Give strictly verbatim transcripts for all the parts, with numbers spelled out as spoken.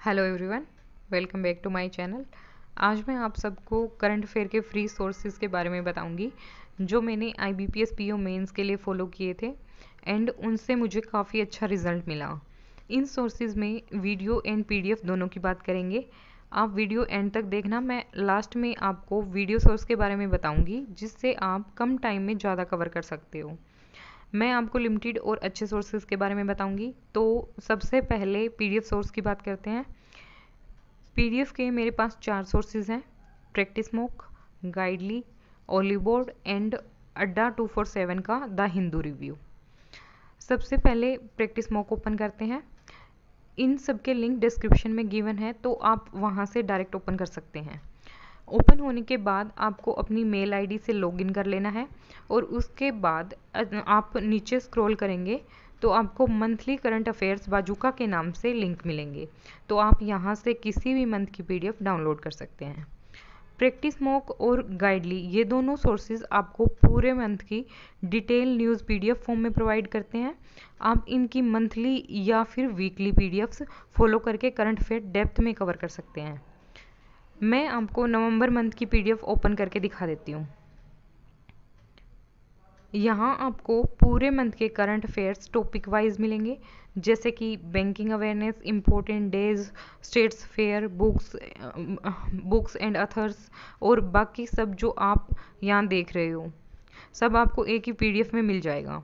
Hello everyone, welcome back to my channel. आज मैं आप सबको करंट अफेयर के फ्री सोर्सेज के बारे में बताऊंगी जो मैंने I B P S P O mains के लिए फॉलो किए थे एंड उनसे मुझे काफ़ी अच्छा रिजल्ट मिला। इन सोर्सेज में video and P D F दोनों की बात करेंगे। आप वीडियो एंड तक देखना। मैं लास्ट में आपको वीडियो सोर्स के बारे में बताऊँगी जिससे आप कम टाइम में ज़्यादा कवर कर सकते हो। मैं आपको लिमिटेड और अच्छे सोर्सेज के बारे में बताऊंगी। तो सबसे पहले पी डी एफ सोर्स की बात करते हैं। पी डी एफ के मेरे पास चार सोर्सेज हैं: practice mock, Guidely, Oliveboard and Adda two four seven का द हिंदू रिव्यू। सबसे पहले प्रैक्टिस-मोक ओपन करते हैं। इन सब के लिंक डिस्क्रिप्शन में गिवन है, तो आप वहां से डायरेक्ट ओपन कर सकते हैं। ओपन होने के बाद आपको अपनी मेल आईडी से लॉगिन कर लेना है और उसके बाद आप नीचे स्क्रॉल करेंगे तो आपको मंथली करंट अफेयर्स बाजूका के नाम से लिंक मिलेंगे। तो आप यहाँ से किसी भी मंथ की पीडीएफ डाउनलोड कर सकते हैं। प्रैक्टिस-मोक और गाइडली ये दोनों सोर्सेज आपको पूरे मंथ की डिटेल न्यूज़ पीडीएफ फॉर्म में प्रोवाइड करते हैं। आप इनकी मंथली या फिर वीकली पीडीएफ्स फॉलो करके करंट अफेयर डेप्थ में कवर कर सकते हैं। मैं आपको नवंबर मंथ की पीडीएफ ओपन करके दिखा देती हूँ। यहाँ आपको पूरे मंथ के करंट अफेयर्स टॉपिक वाइज मिलेंगे, जैसे कि banking awareness, important days, states fair, books books and authors और बाकी सब जो आप यहाँ देख रहे हो सब आपको एक ही पीडीएफ में मिल जाएगा।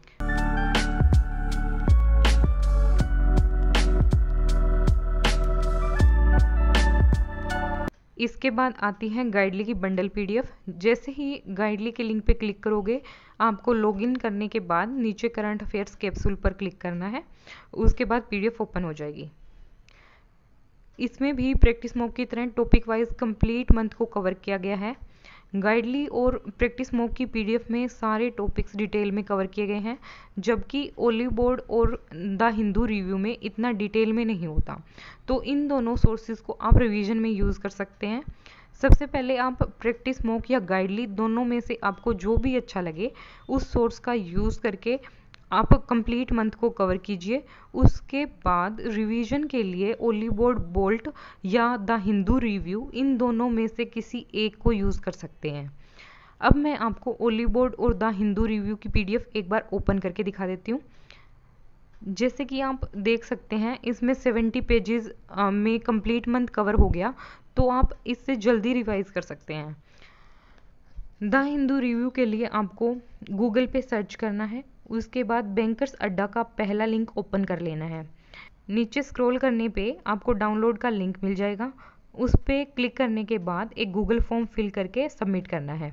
इसके बाद आती है गाइडली की बंडल पीडीएफ। जैसे ही गाइडली के लिंक पे क्लिक करोगे आपको लॉगिन करने के बाद नीचे करंट अफेयर्स कैप्सूल पर क्लिक करना है, उसके बाद पीडीएफ ओपन हो जाएगी। इसमें भी प्रैक्टिस-मोक की तरह टॉपिक वाइज कंप्लीट मंथ को कवर किया गया है। गाइडली और प्रैक्टिस-मोक की पीडीएफ में सारे टॉपिक्स डिटेल में कवर किए गए हैं, जबकि ओलीबोर्ड और द हिंदू रिव्यू में इतना डिटेल में नहीं होता। तो इन दोनों सोर्सेज को आप रिवीजन में यूज़ कर सकते हैं। सबसे पहले आप प्रैक्टिस-मोक या गाइडली दोनों में से आपको जो भी अच्छा लगे उस सोर्स का यूज़ करके आप कंप्लीट मंथ को कवर कीजिए। उसके बाद रिवीजन के लिए ओलीबोर्ड, बोल्ट या द हिंदू रिव्यू इन दोनों में से किसी एक को यूज़ कर सकते हैं। अब मैं आपको ओलीबोर्ड और द हिंदू रिव्यू की पीडीएफ एक बार ओपन करके दिखा देती हूँ। जैसे कि आप देख सकते हैं इसमें सेवेंटी पेजेस में कंप्लीट मंथ कवर हो गया, तो आप इससे जल्दी रिवाइज कर सकते हैं। द हिंदू रिव्यू के लिए आपको गूगल पे सर्च करना है, उसके बाद बैंकर्स अड्डा का पहला लिंक ओपन कर लेना है। नीचे स्क्रॉल करने पे आपको डाउनलोड का लिंक मिल जाएगा, उस पर क्लिक करने के बाद एक गूगल फॉर्म फिल करके सबमिट करना है।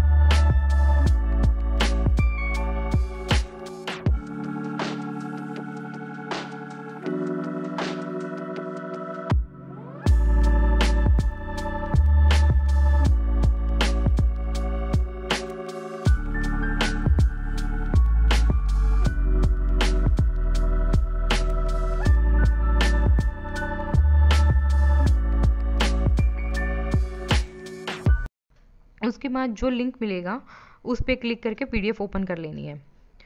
उसके बाद जो लिंक मिलेगा उस पर क्लिक करके पीडीएफ ओपन कर लेनी है।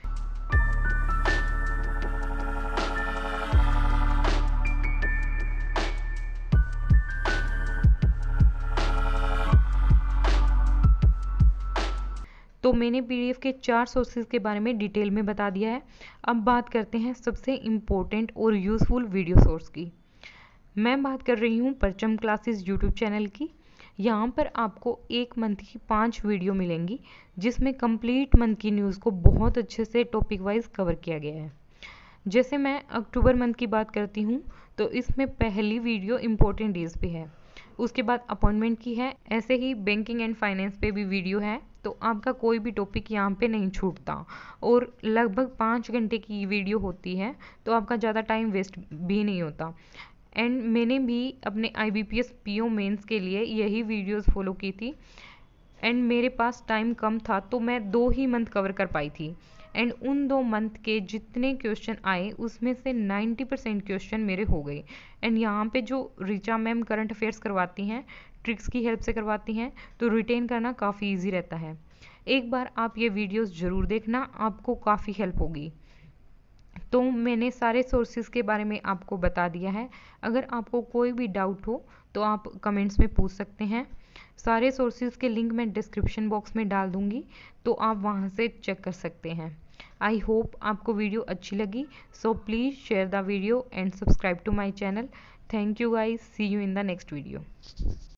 तो मैंने पीडीएफ के चार सोर्सेज के बारे में डिटेल में बता दिया है। अब बात करते हैं सबसे इम्पोर्टेंट और यूज़फुल वीडियो सोर्स की। मैं बात कर रही हूँ परचम क्लासेस यूट्यूब चैनल की। यहाँ पर आपको एक मंथ की पांच वीडियो मिलेंगी जिसमें कंप्लीट मंथ की न्यूज़ को बहुत अच्छे से टॉपिक वाइज कवर किया गया है। जैसे मैं अक्टूबर मंथ की बात करती हूँ तो इसमें पहली वीडियो इम्पोर्टेंट डेज पे है, उसके बाद अपॉइंटमेंट की है, ऐसे ही बैंकिंग एंड फाइनेंस पे भी वीडियो है। तो आपका कोई भी टॉपिक यहाँ पे नहीं छूटता और लगभग पाँच घंटे की वीडियो होती है, तो आपका ज़्यादा टाइम वेस्ट भी नहीं होता। एंड मैंने भी अपने I B P S P O mains के लिए यही वीडियोस फॉलो की थी एंड मेरे पास टाइम कम था तो मैं दो ही मंथ कवर कर पाई थी। एंड उन दो मंथ के जितने क्वेश्चन आए उसमें से नाइन्टी परसेंट क्वेश्चन मेरे हो गए। एंड यहाँ पे जो ऋचा मैम करंट अफेयर्स करवाती हैं, ट्रिक्स की हेल्प से करवाती हैं, तो रिटेन करना काफ़ी ईजी रहता है। एक बार आप ये वीडियोस ज़रूर देखना, आपको काफ़ी हेल्प होगी। तो मैंने सारे सोर्सेज के बारे में आपको बता दिया है। अगर आपको कोई भी डाउट हो तो आप कमेंट्स में पूछ सकते हैं। सारे सोर्सेज के लिंक मैं डिस्क्रिप्शन बॉक्स में डाल दूंगी, तो आप वहां से चेक कर सकते हैं। आई होप आपको वीडियो अच्छी लगी, so please share the video and subscribe to my channel. Thank you guys, see you in the next video.